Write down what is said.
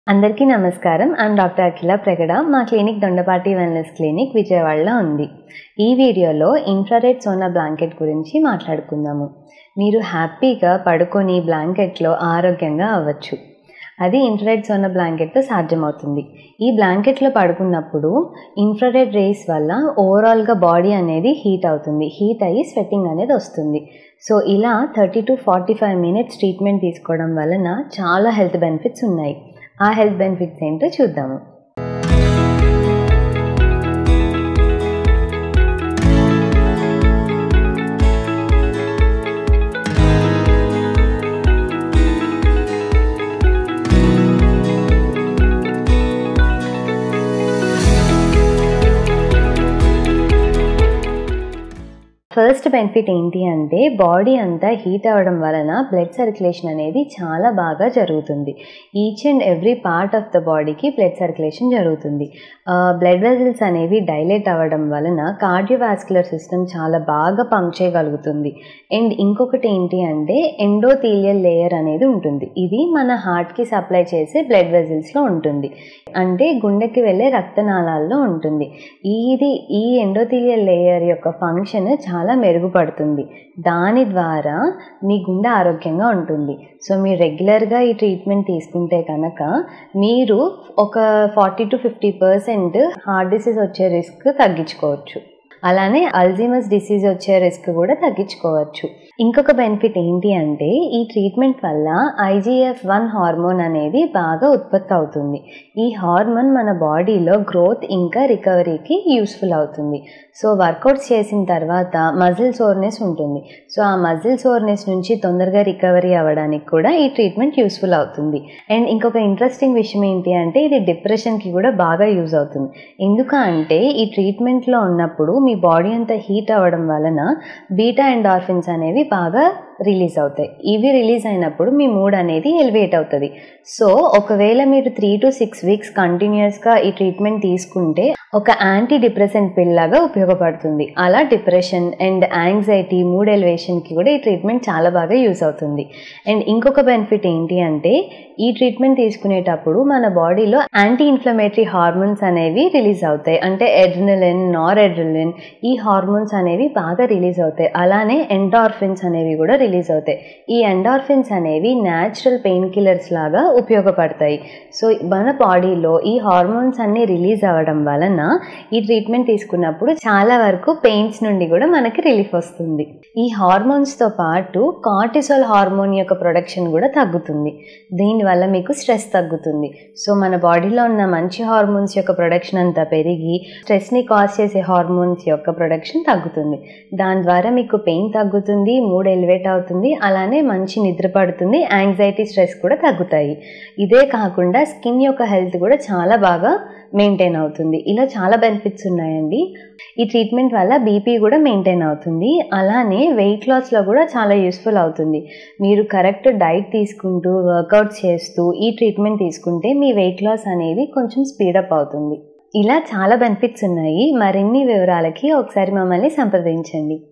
అందరికీ నమస్కారం. I'm doctor Akhila Pragada. మా క్లినిక్ దొండపాటి వెల్నెస్ క్లినిక్ విజయవాడలో ఉంది. ఈ వీడియోలో ఇన్ఫ్రారెడ్ సోనా బ్లాంకెట్ గురించి మాట్లాడుకుందాము. మీరు హ్యాపీగా పడుకొని బ్లాంకెట్లో ఆరోగ్యంగా అవ్వచ్చు. అది ఇన్ఫ్రారెడ్ సోనా బ్లాంకెట్తో సాధ్యమవుతుంది. ఈ బ్లాంకెట్లో పడుకున్నప్పుడు ఇన్ఫ్రారెడ్ రేస్ వల్ల ఓవరాల్గా బాడీ అనేది హీట్ అవుతుంది. హీట్ అయ్యి స్వెట్టింగ్ అనేది వస్తుంది. సో ఇలా 30 to 45 minutes ట్రీట్మెంట్ తీసుకోవడం వలన చాలా హెల్త్ బెనిఫిట్స్ ఉన్నాయి. ఆ హెల్త్ బెనిఫిట్స్ ఏంటో చూద్దాము. ఫస్ట్ బెనిఫిట్ ఏంటి అంటే బాడీ అంతా హీట్ అవ్వడం వలన బ్లడ్ సర్క్యులేషన్ అనేది చాలా బాగా జరుగుతుంది. Each and every part of the బాడీకి బ్లడ్ సర్క్యులేషన్ జరుగుతుంది. బ్లడ్ వెజల్స్ అనేవి డైలేట్ అవ్వడం వలన కార్డియోవాస్కులర్ సిస్టమ్ చాలా బాగా పంప్ చేయగలుగుతుంది. అండ్ ఇంకొకటి ఏంటి అంటే ఎండోథీలియల్ లేయర్ అనేది ఉంటుంది. ఇది మన హార్ట్కి సప్లై చేసే బ్లడ్ వెజల్స్లో ఉంటుంది. అంటే గుండెకి వెళ్ళే రక్తనాళాల్లో ఉంటుంది. ఈ ఎండోథీలియల్ లేయర్ యొక్క ఫంక్షన్ చాలా మెరుగుపడుతుంది. దాని ద్వారా మీ గుండె ఆరోగ్యంగా ఉంటుంది. సో మీరు రెగ్యులర్గా ఈ ట్రీట్మెంట్ తీసుకుంటే కనుక మీరు ఒక 40 to 50% హార్ట్ డిసీజ్ వచ్చే రిస్క్ తగ్గించుకోవచ్చు. అలానే అల్జీమర్స్ డిసీజ్ వచ్చే రిస్క్ కూడా తగ్గించుకోవచ్చు. ఇంకొక బెనిఫిట్ ఏంటి అంటే ఈ ట్రీట్మెంట్ వల్ల IGF-1 హార్మోన్ అనేది బాగా ఉత్పత్తి అవుతుంది. ఈ హార్మోన్ మన బాడీలో గ్రోత్ ఇంకా రికవరీకి యూస్ఫుల్ అవుతుంది. సో వర్కౌట్స్ చేసిన తర్వాత మజిల్ సోర్నెస్ ఉంటుంది. సో ఆ మజిల్ సోర్నెస్ నుంచి తొందరగా రికవరీ అవ్వడానికి కూడా ఈ ట్రీట్మెంట్ యూస్ఫుల్ అవుతుంది. అండ్ ఇంకొక ఇంట్రెస్టింగ్ విషయం ఏంటి అంటే ఇది డిప్రెషన్కి కూడా బాగా యూజ్ అవుతుంది. ఎందుకంటే ఈ ట్రీట్మెంట్లో ఉన్నప్పుడు మీ బాడీ అంతా హీట్ అవ్వడం వలన బీటా ఎండార్ఫిన్స్ అనేవి బాగా రిలీజ్ అవుతాయి. ఇవి రిలీజ్ అయినప్పుడు మీ మూడ్ అనేది ఎలివేట్ అవుతుంది. సో ఒకవేళ మీరు 3 to 6 weeks కంటిన్యూస్గా ఈ ట్రీట్మెంట్ తీసుకుంటే ఒక యాంటీ డిప్రెసెంట్ పిల్ లాగా ఉపయోగపడుతుంది. అలా డిప్రెషన్ అండ్ యాంగ్జైటీ, మూడ్ ఎలివేషన్కి కూడా ఈ ట్రీట్మెంట్ చాలా బాగా యూజ్ అవుతుంది. అండ్ ఇంకొక బెనిఫిట్ ఏంటి అంటే ఈ ట్రీట్మెంట్ తీసుకునేటప్పుడు మన బాడీలో యాంటీ ఇన్ఫ్లమేటరీ హార్మోన్స్ అనేవి రిలీజ్ అవుతాయి. అంటే ఎడ్రినలిన్, నార్-ఎడ్రినలిన్ ఈ హార్మోన్స్ అనేవి బాగా రిలీజ్ అవుతాయి. అలానే ఎండార్ఫిన్స్ అనేవి కూడా రిలీజ్ అవుతాయి. ఈ ఎండార్ఫిన్స్ అనేవి న్యాచురల్ పెయిన్ కిల్లర్స్ లాగా ఉపయోగపడతాయి. సో మన బాడీలో ఈ హార్మోన్స్ అన్నీ రిలీజ్ అవ్వడం వలన ఈ ట్రీట్మెంట్ తీసుకున్నప్పుడు చాలా వరకు పెయిన్స్ నుండి కూడా మనకి రిలీఫ్ వస్తుంది. ఈ హార్మోన్స్తో పాటు కార్టిసోల్ హార్మోన్ యొక్క ప్రొడక్షన్ కూడా తగ్గుతుంది. దీనివల్ల మీకు స్ట్రెస్ తగ్గుతుంది. సో మన బాడీలో ఉన్న మంచి హార్మోన్స్ యొక్క ప్రొడక్షన్ అంతా పెరిగి స్ట్రెస్ని కాజ్ చేసే హార్మోన్స్ యొక్క ప్రొడక్షన్ తగ్గుతుంది. దాని ద్వారా మీకు పెయిన్ తగ్గుతుంది, మూడ్ ఎలివేట్ అవుతుంది, అలానే మంచి నిద్ర పడుతుంది, యాంగ్జైటీ, స్ట్రెస్ కూడా తగ్గుతాయి. ఇదే కాకుండా స్కిన్ యొక్క హెల్త్ కూడా చాలా బాగా మెయింటైన్ అవుతుంది. ఇలా చాలా బెనిఫిట్స్ ఉన్నాయండి. ఈ ట్రీట్మెంట్ వల్ల బీపీ కూడా మెయింటైన్ అవుతుంది. అలానే వెయిట్ లాస్లో కూడా చాలా యూస్ఫుల్ అవుతుంది. మీరు కరెక్ట్ డైట్ తీసుకుంటూ వర్కౌట్స్ చేస్తూ ఈ ట్రీట్మెంట్ తీసుకుంటే మీ వెయిట్ లాస్ అనేది కొంచెం స్పీడప్ అవుతుంది. ఇలా చాలా బెనిఫిట్స్ ఉన్నాయి. మరిన్ని వివరాలకి ఒకసారి మమ్మల్ని సంప్రదించండి.